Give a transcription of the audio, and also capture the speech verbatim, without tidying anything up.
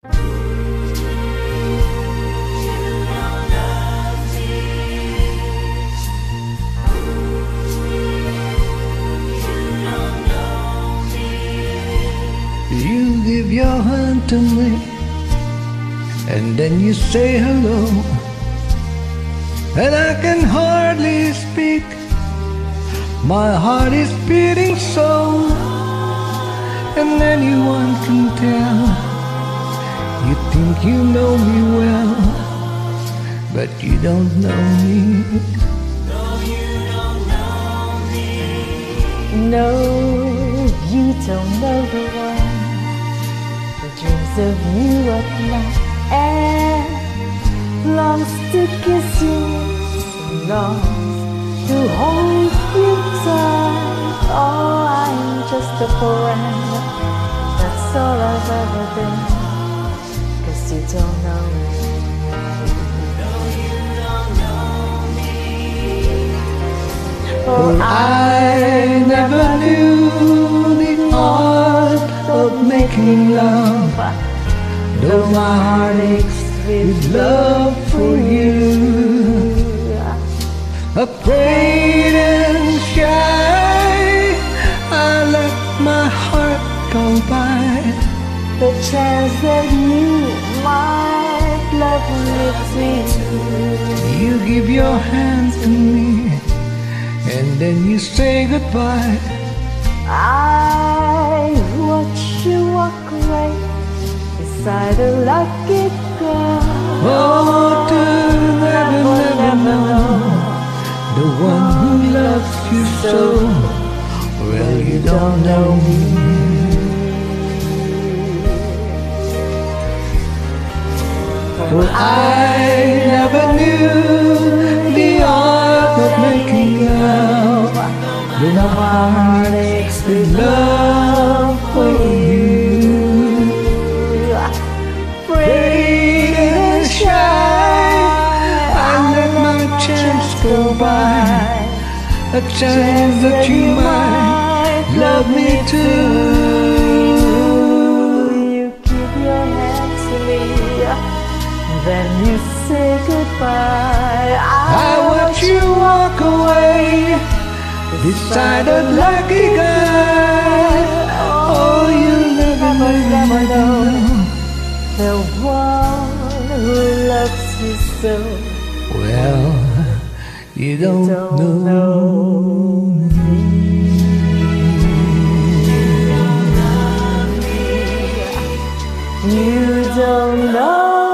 You give your hand to me, and then you say hello, and I can hardly speak. My heart is beating so, and anyone can tell. You think you know me well, but you don't know me. No, you don't know me. No, you don't know the one who dreams of you at night and longs to kiss you, longs to hold you tight. Oh, I'm just a friend, that's all I've ever been, 'cause you don't know me. No, you don't know me. Oh, I never knew the art of making love, though my heart aches with love for you. Afraid and shy, I let my heart go by. The chance that you might love me too. You give your hand to me, and then you say goodbye. I watch you walk away beside a lucky girl. Oh, to never, never know the one who loves you so. Well, you don't know me. Well, I never knew the art of making love, though my heart aches with love for you. Afraid and shy, I let my chance go by, a chance that you might love me too. You keep your hand to me, then you say goodbye. I watch you walk away beside a lucky guy. Oh, you'll never, never know the one who loves you so. Well, you don't, You don't know, know me. You don't know.